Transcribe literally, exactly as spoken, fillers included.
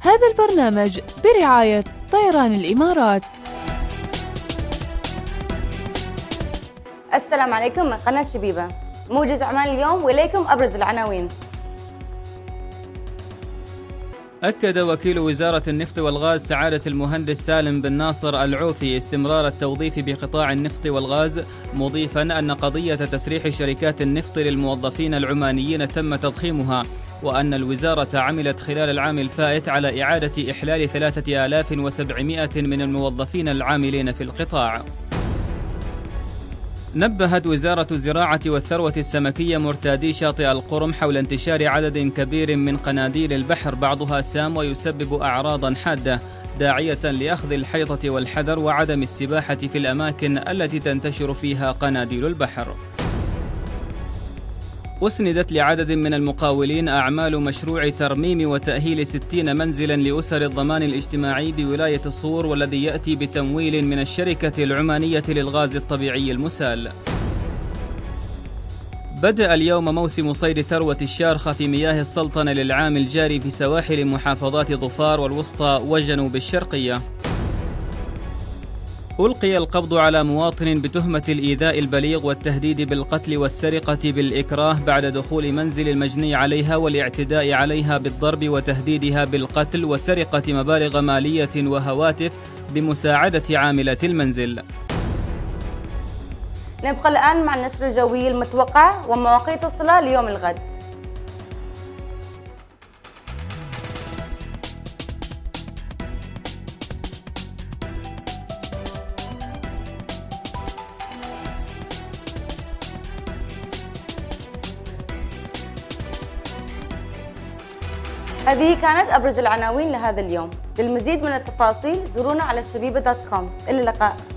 هذا البرنامج برعاية طيران الإمارات. السلام عليكم من قناة شبيبة، موجز عمان اليوم وإليكم أبرز العناوين. أكد وكيل وزارة النفط والغاز سعادة المهندس سالم بن ناصر العوفي استمرار التوظيف بقطاع النفط والغاز، مضيفا أن قضية تسريح شركات النفط للموظفين العمانيين تم تضخيمها، وأن الوزارة عملت خلال العام الفائت على إعادة إحلال ثلاثة آلاف وسبعمائة من الموظفين العاملين في القطاع. نبهت وزارة الزراعة والثروة السمكية مرتادي شاطئ القرم حول انتشار عدد كبير من قناديل البحر بعضها سام ويسبب أعراضا حادة، داعية لأخذ الحيطة والحذر وعدم السباحة في الأماكن التي تنتشر فيها قناديل البحر. أسندت لعدد من المقاولين أعمال مشروع ترميم وتأهيل ستين منزلا لأسر الضمان الاجتماعي بولاية صور، والذي يأتي بتمويل من الشركة العمانية للغاز الطبيعي المسال. بدأ اليوم موسم صيد ثروة الشارخة في مياه السلطنة للعام الجاري في سواحل محافظات ظفار والوسطى وجنوب الشرقية. ألقي القبض على مواطن بتهمة الإيذاء البليغ والتهديد بالقتل والسرقة بالإكراه بعد دخول منزل المجني عليها والاعتداء عليها بالضرب وتهديدها بالقتل وسرقة مبالغ مالية وهواتف بمساعدة عاملة المنزل. نبقى الآن مع النشر الجوي المتوقع ومواقيت الصلاة ليوم الغد. هذه كانت أبرز العناوين لهذا اليوم. للمزيد من التفاصيل زورونا على شبيبة دوت كوم. إلى اللقاء.